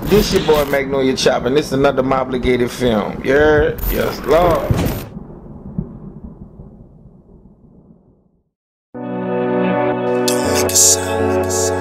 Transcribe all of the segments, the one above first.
This your boy Magnolia Chop, and this is another Mobbligated film. Yeah, yes, Lord. Don't make a sound.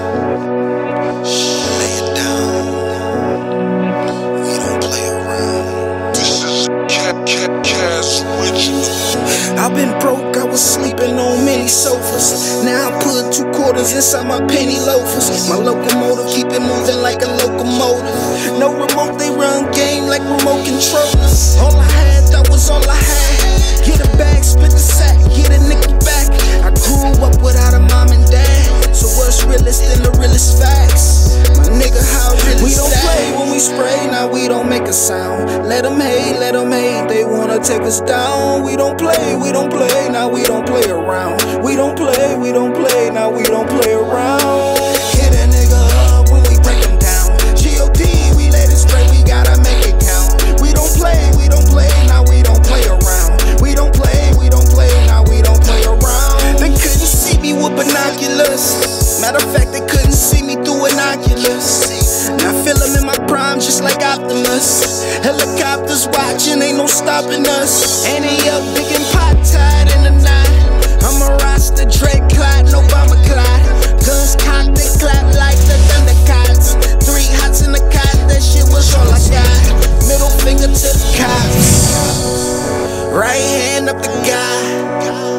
Shh, lay it down. We don't play around. This is Cash Original. I've been broke, I was sleeping on many sofas. Now I put 2 quarters inside my penny loafers. My locomotive keep it moving like a locomotive. No remote, they run game like remote controllers. All I had, that was all I had. Get a bag, split the sack, get a nickel back. I grew up without a mom and dad, so what's realest than the realest facts? My nigga, how real we don't play when we spray, now we don't make a sound. Let them hate, they wanna take us down. We don't play, now we don't play around. We don't play, now we don't play around. Hit a nigga up when we break him down. G.O.D., we let it spray, we gotta make it count. We don't play, now we don't play around. We don't play, now we don't play around. They couldn't see me with binoculars. Matter of fact, they couldn't see me through binoculars. Now I feel them in my prime just like Optimus. Helicopters watching, ain't no stopping us. And he up big and pot tied in the night. I'm a roster, Drake Clyde, no bomber Clyde. Guns cocked, they clap like the Thundercats. 3 hots in the cot, that shit was all I got. Middle finger to the cops, right hand up the guy.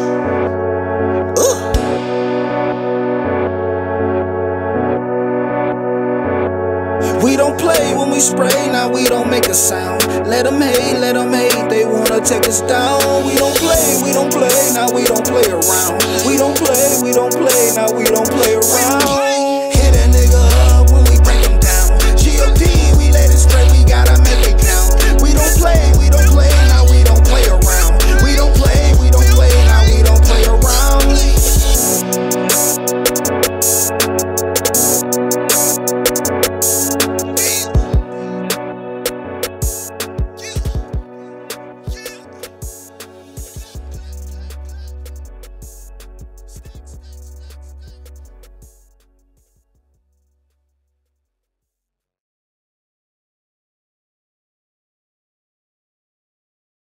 We don't play when we spray, now we don't make a sound. Let them hate, they wanna take us down. We don't play, now we don't play around. We don't play, now we don't play around.